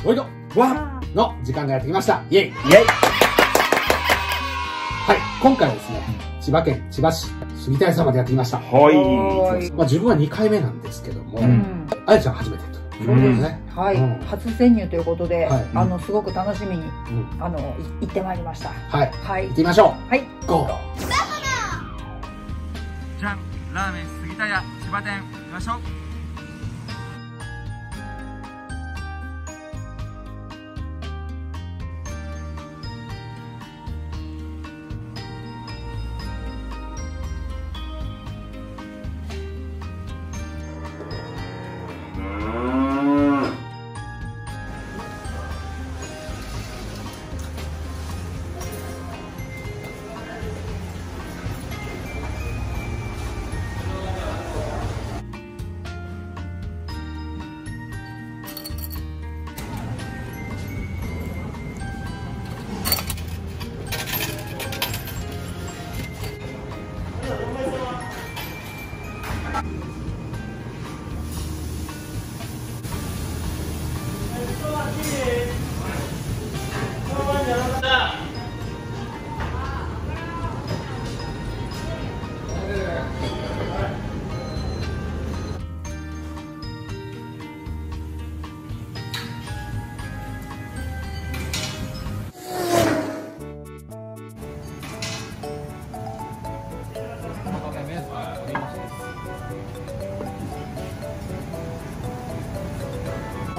おいどわの時間がやってきました。イエイイエイ。はい、今回はですね、千葉県千葉市杉田屋さんまでやってきました。 はい。 自分は2回目なんですけども、あやちゃん初めてと。 そうですね。はい、初潜入ということで、すごく楽しみに、行ってまいりました。 はい。はい。行ってみましょう。はい。ゴー。 じゃん、ラーメン杉田屋千葉店行きましょう。 はい。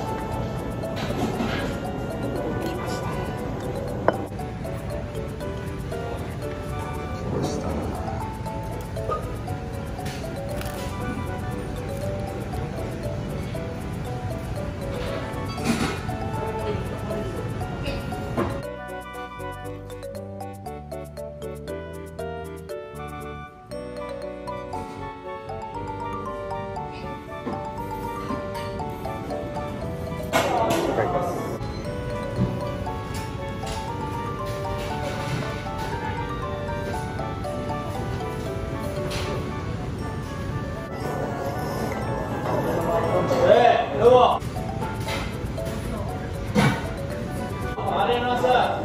どうも。ありがとうございます。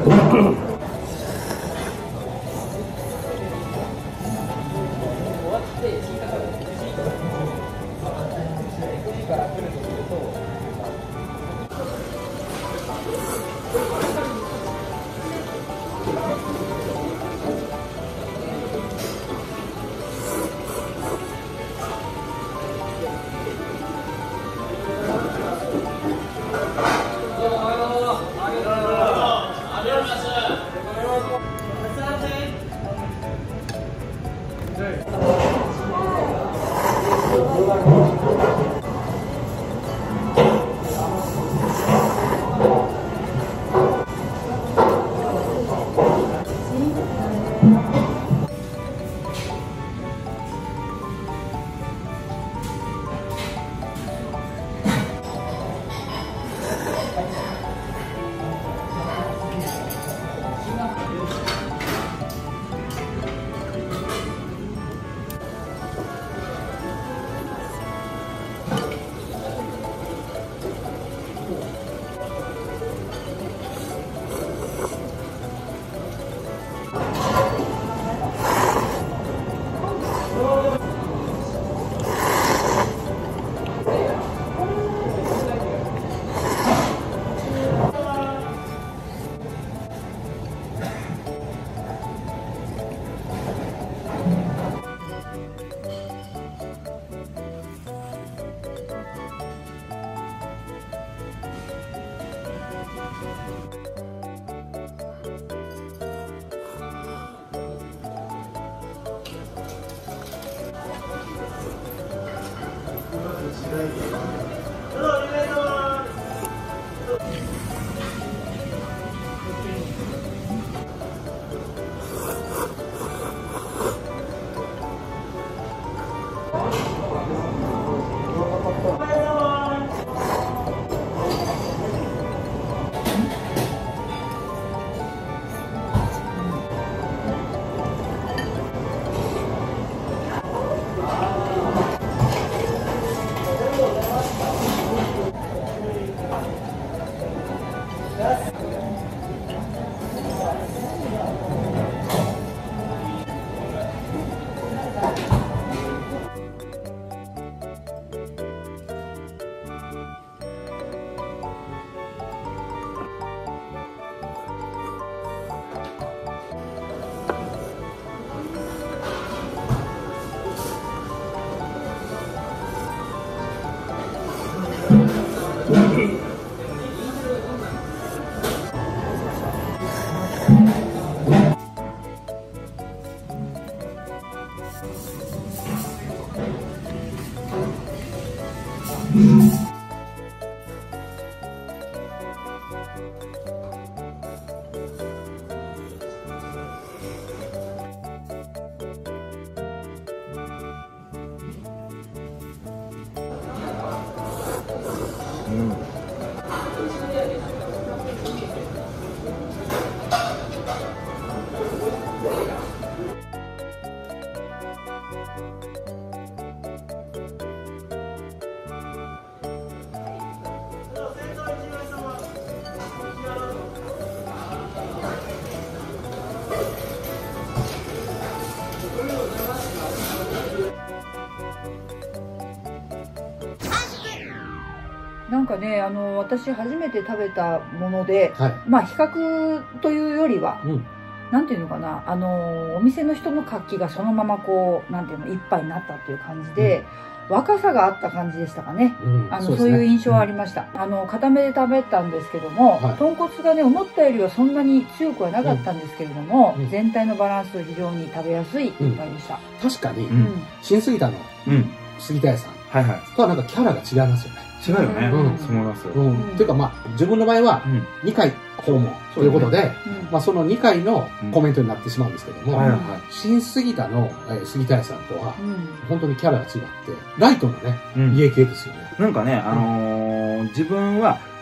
なんかね、私初めて食べたもので、 はい、 まあ比較というよりは、 うん、 なんていうのかな、お店の人の活気がそのままこう、なんていうの、一杯になったっていう感じで、若さがあった感じでしたかね。そういう印象はありました。固めで食べたんですけども、豚骨がね、思ったよりはそんなに強くはなかったんですけれども、全体のバランス非常に食べやすい一杯でした。 確かに、新杉田の杉田屋さんとはなんかキャラが違いますよね。 違うよね。そう思います。 っていうかまあ、自分の場合は2回訪問ということで、まあその2回のコメントになってしまうんですけども、新杉田の杉田屋さんとは、本当にキャラが違って、ライトのね、家系ですよね。 なんかね、自分は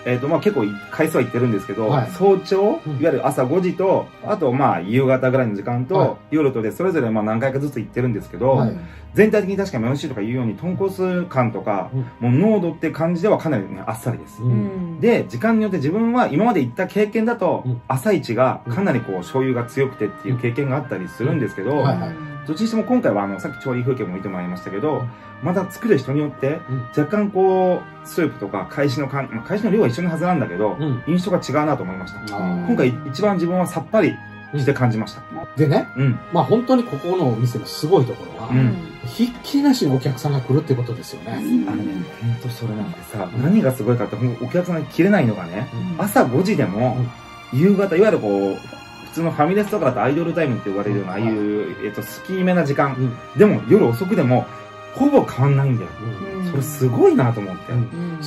まあ結構回数は行ってるんですけど、早朝、いわゆる朝5時と、あとまあ夕方ぐらいの時間と、夜とでそれぞれまあ何回かずつ行ってるんですけど、全体的に確かに美味しいとか言うように、豚骨感とか、もう濃度って感じではかなりね、あっさりです。で、時間によって自分は今まで行った経験だと、朝市がかなりこう醤油が強くてっていう経験があったりするんですけど、どっちにしても今回はさっき調理風景も見てもらいましたけど、まだ作る人によって若干こうスープとか返しの量は一緒のはずなんだけど、印象が違うなと思いました。今回一番自分はさっぱりして感じました。 でね、まあ本当にここのお店のすごいところは、ひっきりなしにお客さんが来るってことですよね。 本当それなんてさ、何がすごいかってお客さんが切れないのがね、朝5時でも夕方、いわゆるこう普通のファミレスとかだとアイドルタイムって呼ばれるような、ああいうスキーめな時間でも夜遅くでもほぼ変わんないんだよ。それすごいなと思って。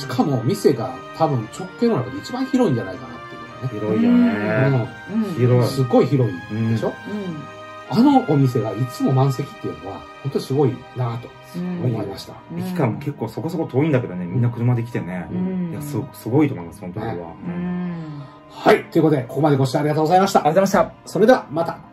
しかも店が多分直径の中で一番広いんじゃないかなっていう広いよね。 広い。すごい広いでしょ。あのお店がいつも満席っていうのは本当にすごいなと思いました。 駅からも結構そこそこ遠いんだけどね、みんな車で来てね。いや、すごいと思います、本当に。 はい。ということで、ここまでご視聴ありがとうございました。 ありがとうございました。 それではまた。